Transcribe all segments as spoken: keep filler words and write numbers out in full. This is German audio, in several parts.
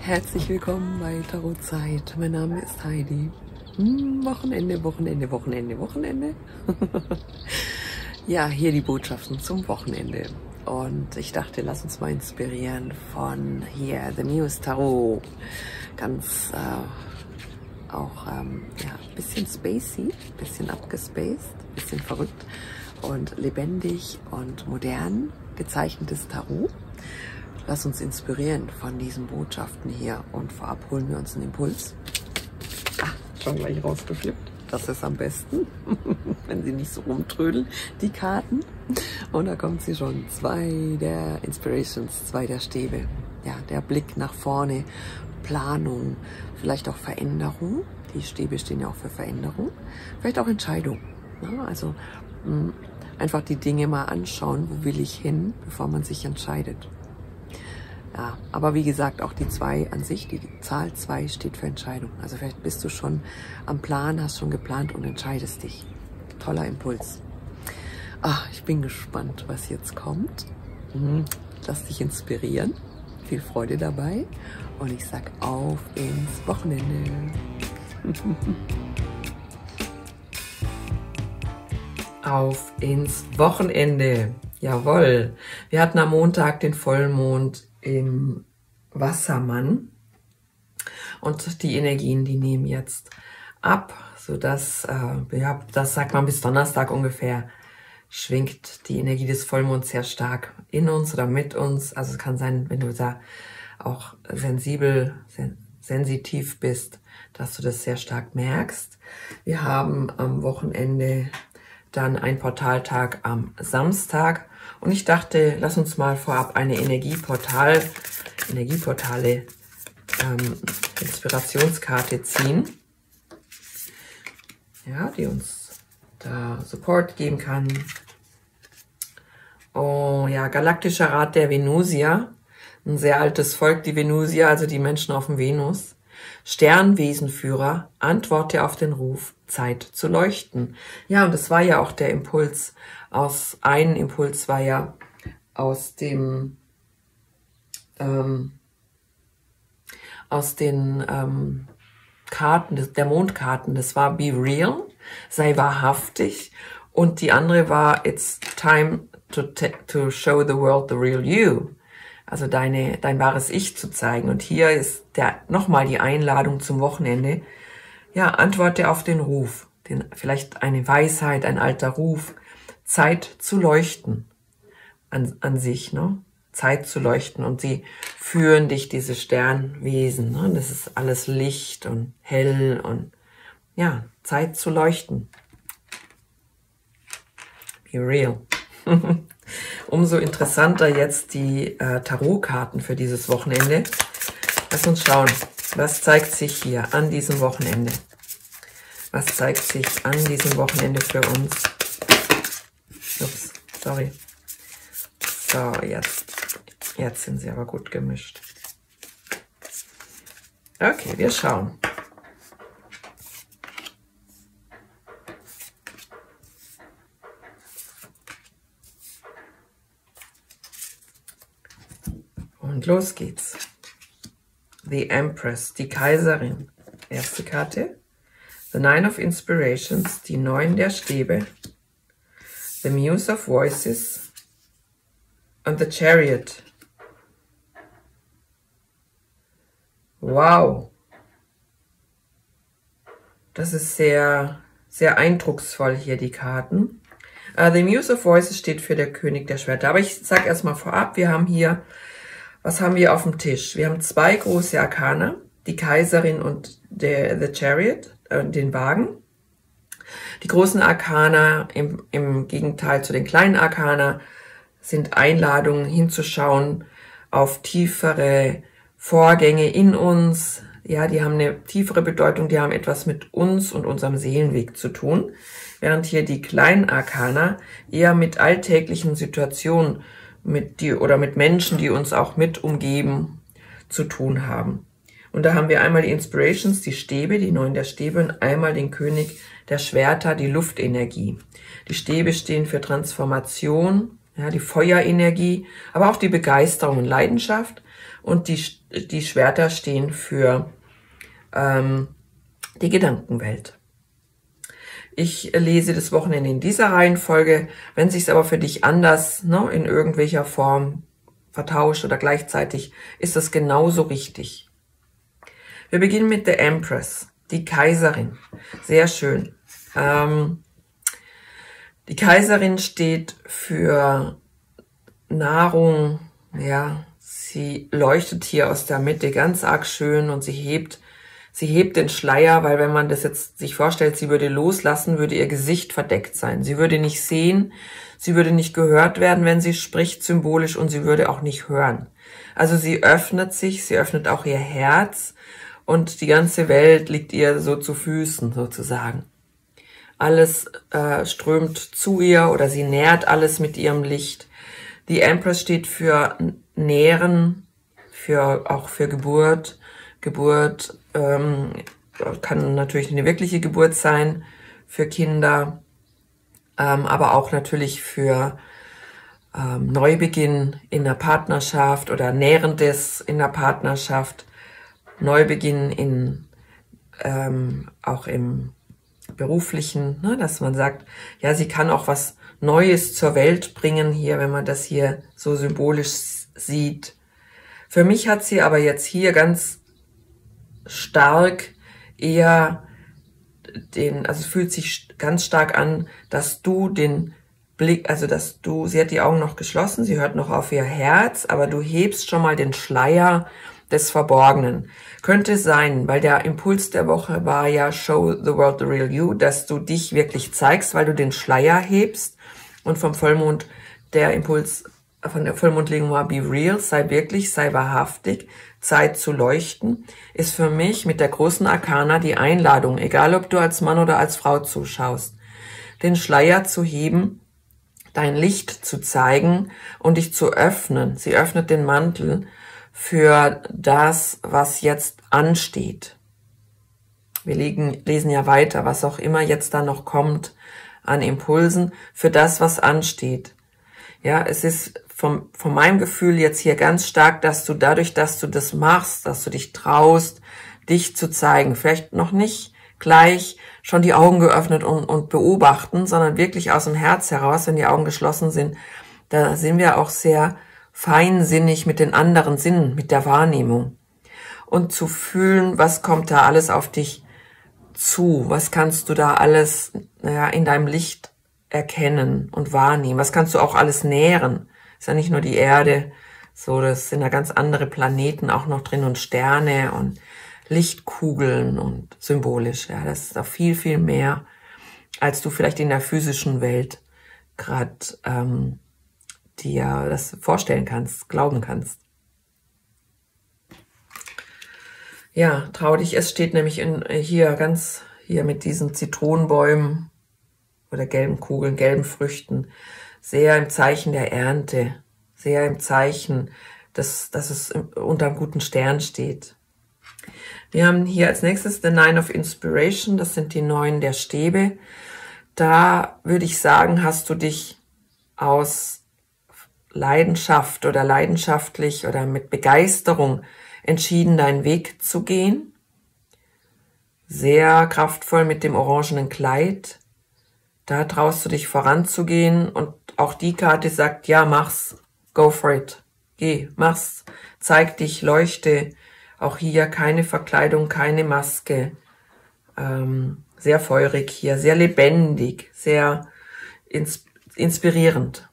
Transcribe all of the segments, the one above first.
Herzlich willkommen bei Tarotzeit. Mein Name ist Heidi. Hm, Wochenende, Wochenende, Wochenende, Wochenende. Ja, hier die Botschaften zum Wochenende. Und ich dachte, lass uns mal inspirieren von hier, The Muse Tarot. Ganz äh, auch ähm, ja, ein bisschen spacey, ein bisschen abgespaced, ein bisschen verrückt und lebendig und modern gezeichnetes Tarot. Lass uns inspirieren von diesen Botschaften hier und vorab holen wir uns einen Impuls. Ah, schon gleich rausgeflippt. Das ist am besten, wenn sie nicht so rumtrödeln, die Karten. Und da kommt sie schon. Zwei der Inspirations, zwei der Stäbe. Ja, der Blick nach vorne, Planung, vielleicht auch Veränderung. Die Stäbe stehen ja auch für Veränderung. Vielleicht auch Entscheidung. Ja, also mh, einfach die Dinge mal anschauen, wo will ich hin, bevor man sich entscheidet. Ja, aber wie gesagt, auch die zwei an sich, die Zahl zwei steht für Entscheidung. Also vielleicht bist du schon am Plan, hast schon geplant und entscheidest dich. Toller Impuls. Ah, ich bin gespannt, was jetzt kommt. Lass dich inspirieren. Viel Freude dabei. Und ich sag auf ins Wochenende. Auf ins Wochenende. Jawohl. Wir hatten am Montag den Vollmond im Wassermann und die Energien, die nehmen jetzt ab, sodass, äh, ja, das sagt man bis Donnerstag ungefähr, schwingt die Energie des Vollmonds sehr stark in uns oder mit uns. Also es kann sein, wenn du da auch sensibel, sen sensitiv bist, dass du das sehr stark merkst. Wir haben am Wochenende dann einen Portaltag am Samstag. Und ich dachte, lass uns mal vorab eine Energieportal, Energieportale ähm, Inspirationskarte ziehen. Ja, die uns da Support geben kann. Oh ja, Galaktischer Rat der Venusier. Ein sehr altes Volk, die Venusier, also die Menschen auf dem Venus. Sternwesenführer, antworte auf den Ruf, Zeit zu leuchten. Ja, und das war ja auch der Impuls aus, ein Impuls war ja aus dem, ähm, aus den ähm, Karten, der Mondkarten, das war Be Real, sei wahrhaftig, und die andere war It's time to, to show the world the real you. Also deine, dein wahres Ich zu zeigen. Und hier ist der nochmal die Einladung zum Wochenende. Ja, antworte auf den Ruf. Den, vielleicht eine Weisheit, ein alter Ruf. Zeit zu leuchten an, an sich, ne? Zeit zu leuchten. Und sie führen dich, diese Sternwesen, ne? Das ist alles Licht und hell und ja, Zeit zu leuchten. Be real. Umso interessanter jetzt die äh, Tarotkarten für dieses Wochenende. Lass uns schauen, was zeigt sich hier an diesem Wochenende? Was zeigt sich an diesem Wochenende für uns? Ups, sorry. So, jetzt, jetzt sind sie aber gut gemischt. Okay, wir schauen. Und los geht's. The Empress, die Kaiserin. Erste Karte. The Nine of Inspirations, die Neun der Stäbe. The Muse of Voices. Und The Chariot. Wow. Das ist sehr, sehr eindrucksvoll hier, die Karten. Uh, the Muse of Voices steht für der König der Schwerter. Aber ich sage erstmal vorab, wir haben hier, was haben wir auf dem Tisch? Wir haben zwei große Arkana, die Kaiserin und der The Chariot, äh, den Wagen. Die großen Arkana im, im Gegenteil zu den kleinen Arkana sind Einladungen hinzuschauen auf tiefere Vorgänge in uns. Ja, die haben eine tiefere Bedeutung, die haben etwas mit uns und unserem Seelenweg zu tun. Während hier die kleinen Arkana eher mit alltäglichen Situationen mit die oder mit Menschen, die uns auch mit umgeben, zu tun haben. Und da haben wir einmal die Inspirations, die Stäbe, die Neun der Stäbe, und einmal den König der Schwerter, die Luftenergie. Die Stäbe stehen für Transformation, ja, die Feuerenergie, aber auch die Begeisterung und Leidenschaft. Und die, die Schwerter stehen für ähm, die Gedankenwelt. Ich lese das Wochenende in dieser Reihenfolge. Wenn sich's aber für dich anders, ne, in irgendwelcher Form vertauscht oder gleichzeitig, ist das genauso richtig. Wir beginnen mit der Empress, die Kaiserin. Sehr schön. Ähm, die Kaiserin steht für Nahrung, ja, sie leuchtet hier aus der Mitte ganz arg schön und sie hebt, sie hebt den Schleier, weil wenn man das jetzt sich vorstellt, sie würde loslassen, würde ihr Gesicht verdeckt sein. Sie würde nicht sehen, sie würde nicht gehört werden, wenn sie spricht, symbolisch, und sie würde auch nicht hören. Also sie öffnet sich, sie öffnet auch ihr Herz und die ganze Welt liegt ihr so zu Füßen sozusagen. Alles äh, strömt zu ihr oder sie nährt alles mit ihrem Licht. Die Empress steht für Nähren, für auch für Geburt. Geburt ähm, kann natürlich eine wirkliche Geburt sein für Kinder, ähm, aber auch natürlich für ähm, Neubeginn in der Partnerschaft oder Nährendes in der Partnerschaft, Neubeginn in ähm, auch im Beruflichen, ne, dass man sagt, ja, sie kann auch was Neues zur Welt bringen hier, wenn man das hier so symbolisch sieht. Für mich hat sie aber jetzt hier ganz stark eher den, also es fühlt sich ganz stark an, dass du den Blick, also dass du, sie hat die Augen noch geschlossen, sie hört noch auf ihr Herz, aber du hebst schon mal den Schleier des Verborgenen. Könnte sein, weil der Impuls der Woche war ja Show the world the real you, dass du dich wirklich zeigst, weil du den Schleier hebst, und vom Vollmond der Impuls von der Vollmondlegung war be real, sei wirklich, sei wahrhaftig, Zeit zu leuchten, ist für mich mit der großen Arkana die Einladung, egal ob du als Mann oder als Frau zuschaust, den Schleier zu heben, dein Licht zu zeigen und dich zu öffnen. Sie öffnet den Mantel für das, was jetzt ansteht. Wir legen, lesen ja weiter, was auch immer jetzt da noch kommt an Impulsen, für das, was ansteht. Ja, es ist vom, von meinem Gefühl jetzt hier ganz stark, dass du dadurch, dass du das machst, dass du dich traust, dich zu zeigen, vielleicht noch nicht gleich schon die Augen geöffnet und, und beobachten, sondern wirklich aus dem Herz heraus, wenn die Augen geschlossen sind, da sind wir auch sehr feinsinnig mit den anderen Sinnen, mit der Wahrnehmung. Und zu fühlen, was kommt da alles auf dich zu, was kannst du da alles, naja, in deinem Licht erkennen und wahrnehmen, was kannst du auch alles nähren. Ist ja nicht nur die Erde, so, das sind ja ganz andere Planeten auch noch drin und Sterne und Lichtkugeln und symbolisch, ja, das ist auch viel, viel mehr, als du vielleicht in der physischen Welt gerade ähm, dir das vorstellen kannst, glauben kannst. Ja, trau dich, es steht nämlich in, hier ganz, hier mit diesen Zitronenbäumen oder gelben Kugeln, gelben Früchten, sehr im Zeichen der Ernte, sehr im Zeichen, dass, dass es unter einem guten Stern steht. Wir haben hier als nächstes the Nine of Inspiration, das sind die neun der Stäbe. Da würde ich sagen, hast du dich aus Leidenschaft oder leidenschaftlich oder mit Begeisterung entschieden, deinen Weg zu gehen. Sehr kraftvoll mit dem orangenen Kleid. Da traust du dich voranzugehen und auch die Karte sagt, ja, mach's, go for it, geh, mach's, zeig dich, leuchte. Auch hier keine Verkleidung, keine Maske. Ähm, sehr feurig hier, sehr lebendig, sehr ins, inspirierend.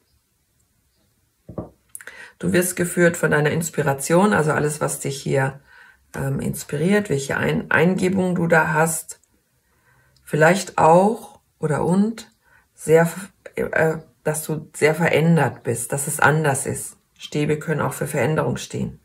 Du wirst geführt von deiner Inspiration, also alles, was dich hier ähm, inspiriert, welche Ein Eingebung du da hast. Vielleicht auch oder und sehr, äh, dass du sehr verändert bist, dass es anders ist. Stäbe können auch für Veränderung stehen.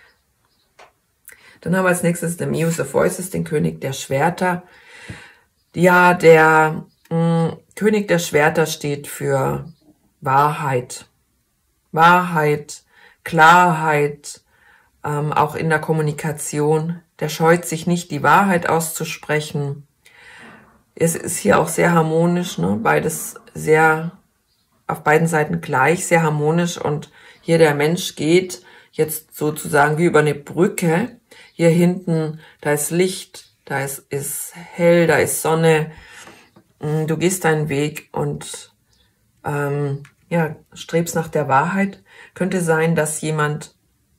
Dann haben wir als nächstes den Muse of Voices, den König der Schwerter. Ja, der mh, König der Schwerter steht für Wahrheit. Wahrheit, Klarheit, ähm, auch in der Kommunikation. Der scheut sich nicht, die Wahrheit auszusprechen. Es ist hier auch sehr harmonisch, ne? Beides sehr auf beiden Seiten gleich, sehr harmonisch und hier der Mensch geht jetzt sozusagen wie über eine Brücke. Hier hinten, da ist Licht, da ist, ist hell, da ist Sonne. Du gehst deinen Weg und ähm, ja, strebst nach der Wahrheit. Könnte sein, dass jemand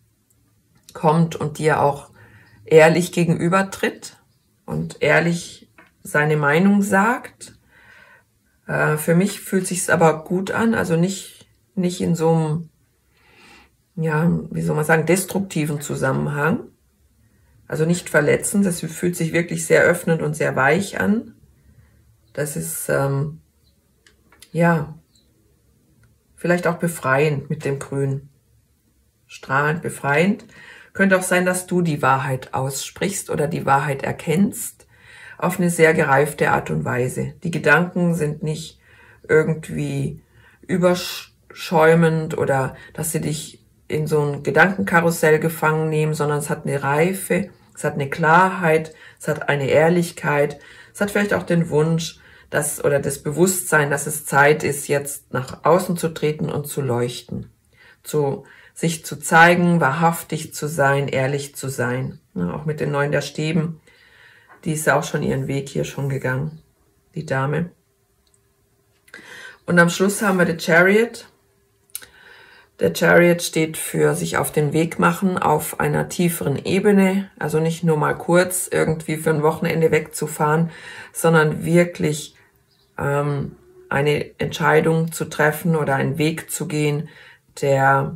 kommt und dir auch ehrlich gegenübertritt und ehrlich seine Meinung sagt. Äh, für mich fühlt sich's aber gut an, also nicht, nicht in so einem, ja, wie soll man sagen, destruktiven Zusammenhang. Also nicht verletzend, das fühlt sich wirklich sehr öffnend und sehr weich an. Das ist, ähm, ja, vielleicht auch befreiend mit dem Grün. Strahlend, befreiend. Könnte auch sein, dass du die Wahrheit aussprichst oder die Wahrheit erkennst auf eine sehr gereifte Art und Weise. Die Gedanken sind nicht irgendwie überschäumend oder dass sie dich in so ein Gedankenkarussell gefangen nehmen, sondern es hat eine Reife, es hat eine Klarheit, es hat eine Ehrlichkeit, es hat vielleicht auch den Wunsch, dass oder das Bewusstsein, dass es Zeit ist, jetzt nach außen zu treten und zu leuchten, zu sich zu zeigen, wahrhaftig zu sein, ehrlich zu sein. Ja, auch mit den Neun der Stäben, die ist ja auch schon ihren Weg hier schon gegangen, die Dame. Und am Schluss haben wir den Chariot. Der Chariot steht für sich auf den Weg machen auf einer tieferen Ebene, also nicht nur mal kurz irgendwie für ein Wochenende wegzufahren, sondern wirklich ähm, eine Entscheidung zu treffen oder einen Weg zu gehen, der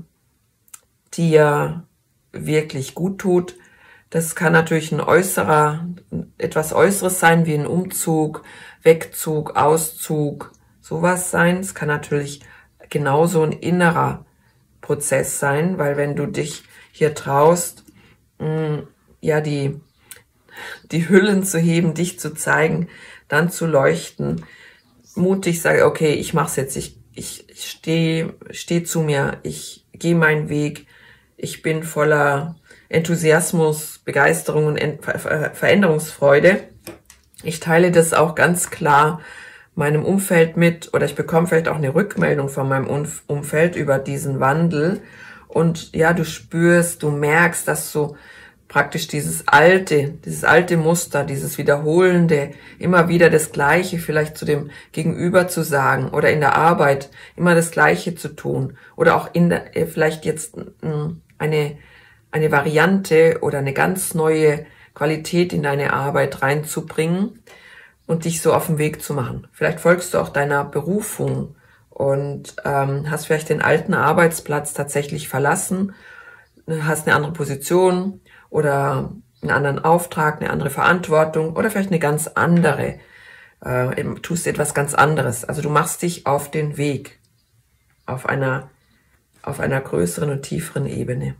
dir wirklich gut tut. Das kann natürlich ein äußerer, etwas Äußeres sein, wie ein Umzug, Wegzug, Auszug, sowas sein. Es kann natürlich genauso ein innerer Prozess sein, weil wenn du dich hier traust, mh, ja, die, die Hüllen zu heben, dich zu zeigen, dann zu leuchten, mutig sage, okay, ich mach's jetzt, ich, ich stehe steh zu mir, ich gehe meinen Weg, ich bin voller Enthusiasmus, Begeisterung und Ent Ver Veränderungsfreude. Ich teile das auch ganz klar meinem Umfeld mit oder ich bekomme vielleicht auch eine Rückmeldung von meinem Umfeld über diesen Wandel und ja, du spürst, du merkst, dass so praktisch dieses alte, dieses alte Muster, dieses wiederholende, immer wieder das Gleiche vielleicht zu dem Gegenüber zu sagen oder in der Arbeit immer das Gleiche zu tun oder auch in der, vielleicht jetzt eine, eine Variante oder eine ganz neue Qualität in deine Arbeit reinzubringen und dich so auf den Weg zu machen. Vielleicht folgst du auch deiner Berufung und ähm, hast vielleicht den alten Arbeitsplatz tatsächlich verlassen, hast eine andere Position oder einen anderen Auftrag, eine andere Verantwortung oder vielleicht eine ganz andere, äh, tust etwas ganz anderes. Also du machst dich auf den Weg, auf einer, auf einer größeren und tieferen Ebene.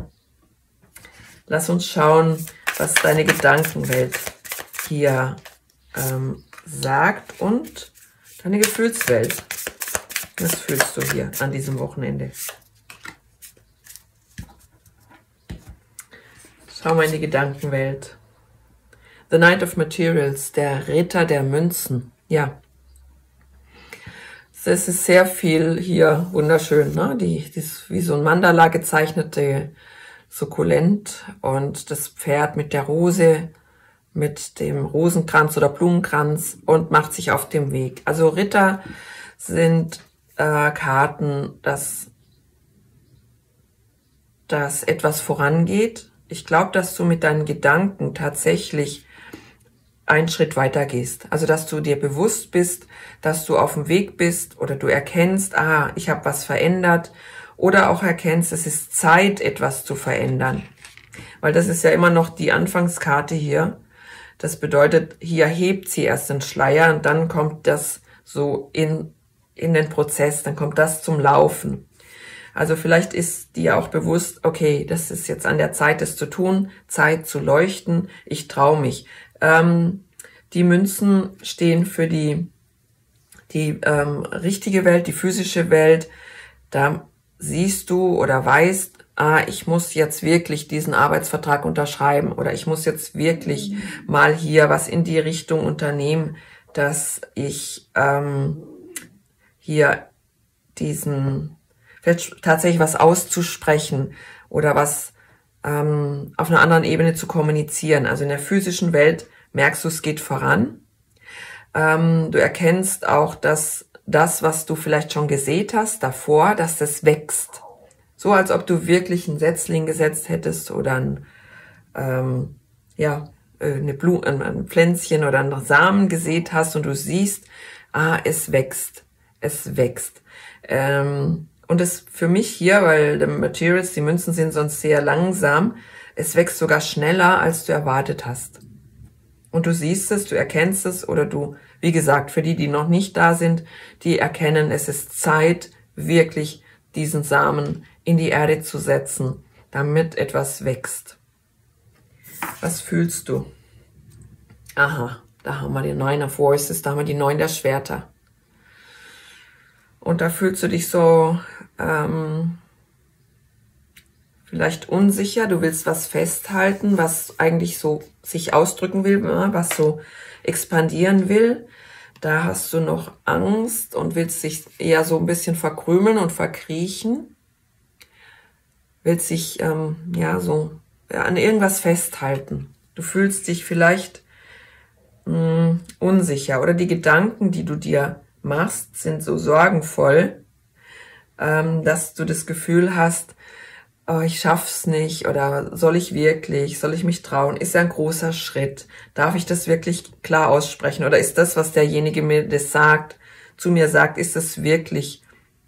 Lass uns schauen, was deine Gedankenwelt hier ähm, sagt und deine Gefühlswelt. Was fühlst du hier an diesem Wochenende? Schau mal in die Gedankenwelt. The Knight of Materials, der Ritter der Münzen. Ja, es ist sehr viel hier wunderschön, ne? Die, die ist wie so ein Mandala gezeichnete Sukkulent und das Pferd mit der Rose, mit dem Rosenkranz oder Blumenkranz und macht sich auf dem Weg. Also Ritter sind äh, Karten, dass, dass etwas vorangeht. Ich glaube, dass du mit deinen Gedanken tatsächlich einen Schritt weiter gehst. Also, dass du dir bewusst bist, dass du auf dem Weg bist oder du erkennst, ah, ich habe was verändert oder auch erkennst, es ist Zeit, etwas zu verändern. Weil das ist ja immer noch die Anfangskarte hier. Das bedeutet, hier hebt sie erst den Schleier und dann kommt das so in, in den Prozess, dann kommt das zum Laufen. Also vielleicht ist dir auch bewusst, okay, das ist jetzt an der Zeit, das zu tun, Zeit zu leuchten, ich traue mich. Ähm, die Münzen stehen für die, die ähm, richtige Welt, die physische Welt. Da siehst du oder weißt, ah, ich muss jetzt wirklich diesen Arbeitsvertrag unterschreiben oder ich muss jetzt wirklich mal hier was in die Richtung unternehmen, dass ich ähm, hier diesen, vielleicht tatsächlich was auszusprechen oder was ähm, auf einer anderen Ebene zu kommunizieren. Also in der physischen Welt merkst du, es geht voran. Ähm, du erkennst auch, dass das, was du vielleicht schon gesät hast davor, dass das wächst. So als ob du wirklich ein Setzling gesetzt hättest oder ein, ähm, ja, eine Blume, ein Pflänzchen oder einen Samen gesät hast und du siehst, ah, es wächst, es wächst. Ähm, und es für mich hier, weil die Materials, die Münzen sind sonst sehr langsam, es wächst sogar schneller, als du erwartet hast. Und du siehst es, du erkennst es oder du, wie gesagt, für die, die noch nicht da sind, die erkennen, es ist Zeit, wirklich diesen Samen in die Erde zu setzen, damit etwas wächst. Was fühlst du? Aha, da haben wir die Nine of Voices, da haben wir die Neun der Schwerter. Und da fühlst du dich so ähm, vielleicht unsicher, du willst was festhalten, was eigentlich so sich ausdrücken will, was so expandieren will. Da hast du noch Angst und willst dich eher so ein bisschen verkrümeln und verkriechen. Willst dich ähm, ja so ja, an irgendwas festhalten. Du fühlst dich vielleicht mh, unsicher oder die Gedanken, die du dir machst, sind so sorgenvoll, ähm, dass du das Gefühl hast, oh, ich schaff's nicht oder soll ich wirklich, soll ich mich trauen? Ist ja ein großer Schritt. Darf ich das wirklich klar aussprechen? Oder ist das, was derjenige mir das sagt, zu mir sagt, ist das wirklich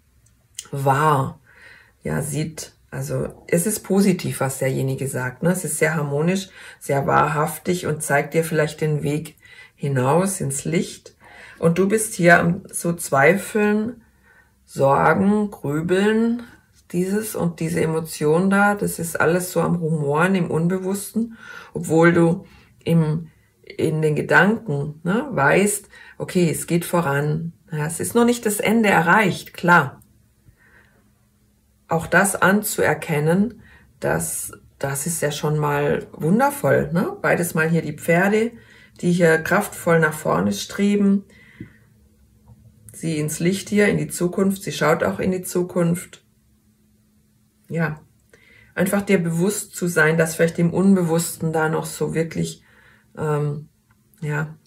wahr? Ja, sieht, also es ist positiv, was derjenige sagt. Ne? Es ist sehr harmonisch, sehr wahrhaftig und zeigt dir vielleicht den Weg hinaus ins Licht. Und du bist hier am so zweifeln, Sorgen, Grübeln, dieses und diese Emotion da, das ist alles so am Rumoren, im Unbewussten, obwohl du im, in den Gedanken ne, weißt, okay, es geht voran, ja, es ist noch nicht das Ende erreicht, klar. Auch das anzuerkennen, das, das ist ja schon mal wundervoll. Ne? Beides mal hier die Pferde, die hier kraftvoll nach vorne streben, sie ins Licht hier, in die Zukunft, sie schaut auch in die Zukunft. Ja, einfach dir bewusst zu sein, dass vielleicht im Unbewussten da noch so wirklich, ähm, ja,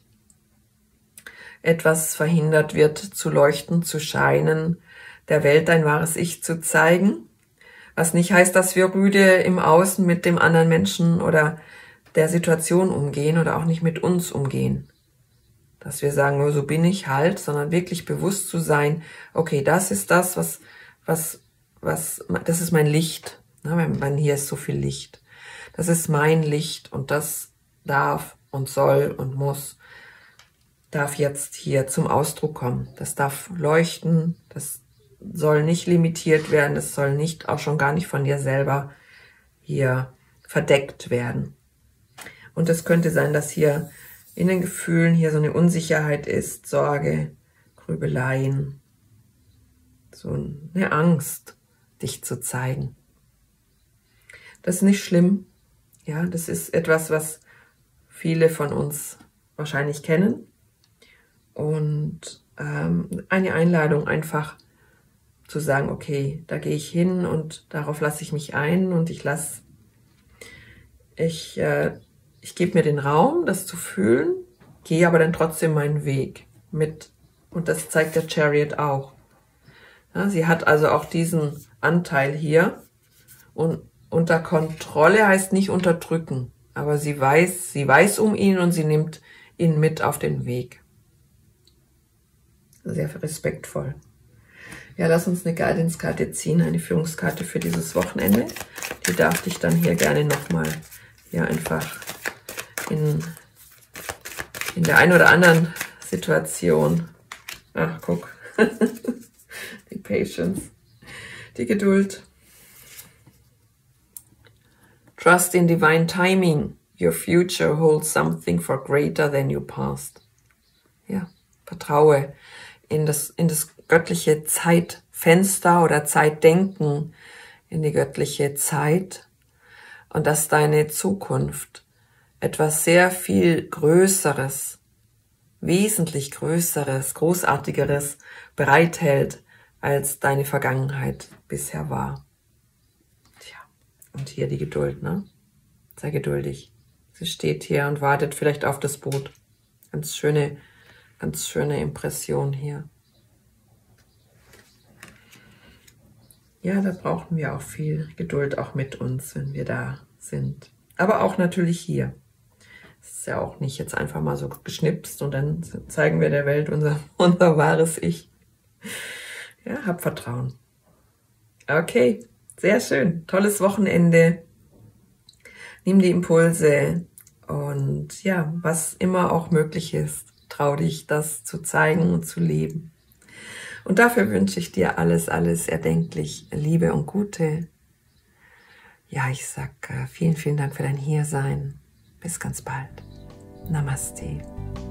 etwas verhindert wird, zu leuchten, zu scheinen, der Welt ein wahres Ich zu zeigen. Was nicht heißt, dass wir rüde im Außen mit dem anderen Menschen oder der Situation umgehen oder auch nicht mit uns umgehen. Dass wir sagen, nur so bin ich halt, sondern wirklich bewusst zu sein, okay, das ist das, was, was, was, das ist mein Licht. Wenn hier ist so viel Licht. Das ist mein Licht und das darf und soll und muss, darf jetzt hier zum Ausdruck kommen. Das darf leuchten, das soll nicht limitiert werden, das soll nicht, auch schon gar nicht von dir selber hier verdeckt werden. Und es könnte sein, dass hier in den Gefühlen hier so eine Unsicherheit ist, Sorge, Grübeleien, so eine Angst, dich zu zeigen. Das ist nicht schlimm, ja, das ist etwas, was viele von uns wahrscheinlich kennen und ähm, eine Einladung einfach zu sagen, okay, da gehe ich hin und darauf lasse ich mich ein und ich lasse, ich, äh, ich gebe mir den Raum, das zu fühlen, gehe aber dann trotzdem meinen Weg mit. Und das zeigt der Chariot auch. Ja, sie hat also auch diesen Anteil hier. Und unter Kontrolle heißt nicht unterdrücken. Aber sie weiß, sie weiß um ihn und sie nimmt ihn mit auf den Weg. Sehr respektvoll. Ja, lass uns eine Guidance-Karte ziehen, eine Führungskarte für dieses Wochenende. Die darf dich dann hier gerne nochmal ja, einfach in, in der einen oder anderen Situation, ach guck, die Patience, die Geduld. Trust in divine timing. Your future holds something far greater than your past. Ja, vertraue in das, in das göttliche Zeitfenster oder Zeitdenken, in die göttliche Zeit und dass deine Zukunft etwas sehr viel Größeres, wesentlich Größeres, Großartigeres bereithält, als deine Vergangenheit bisher war. Tja, und hier die Geduld, ne? Sei geduldig. Sie steht hier und wartet vielleicht auf das Boot. Ganz schöne, ganz schöne Impression hier. Ja, da brauchen wir auch viel Geduld, auch mit uns, wenn wir da sind. Aber auch natürlich hier. Es ist ja auch nicht jetzt einfach mal so geschnipst und dann zeigen wir der Welt unser, unser wahres Ich. Ja, hab Vertrauen. Okay, sehr schön. Tolles Wochenende. Nimm die Impulse und ja, was immer auch möglich ist, trau dich, das zu zeigen und zu leben. Und dafür wünsche ich dir alles, alles erdenklich Liebe und Gute. Ja, ich sag vielen, vielen Dank für dein Hiersein. Bis ganz bald. Namaste.